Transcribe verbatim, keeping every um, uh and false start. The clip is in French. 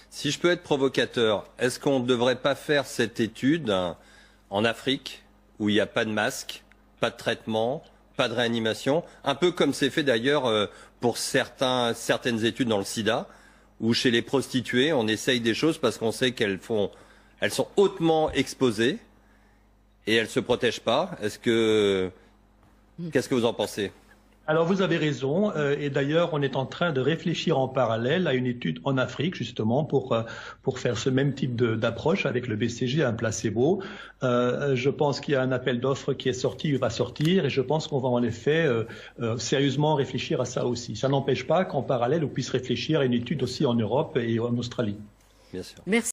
Si je peux être provocateur, est-ce qu'on ne devrait pas faire cette étude en Afrique, où il n'y a pas de masque, pas de traitement, pas de réanimation, un peu comme c'est fait d'ailleurs pour certains, certaines études dans le sida, où chez les prostituées, on essaye des choses parce qu'on sait qu'elles font, elles sont hautement exposées et elles ne se protègent pas. Est-ce que, qu'est-ce que vous en pensez ? Alors vous avez raison, euh, et d'ailleurs on est en train de réfléchir en parallèle à une étude en Afrique justement pour euh, pour faire ce même type d'approche avec le B C G, un placebo. Euh, je pense qu'il y a un appel d'offres qui est sorti, il va sortir, et je pense qu'on va en effet euh, euh, sérieusement réfléchir à ça aussi. Ça n'empêche pas qu'en parallèle on puisse réfléchir à une étude aussi en Europe et en Australie. Bien sûr. Merci.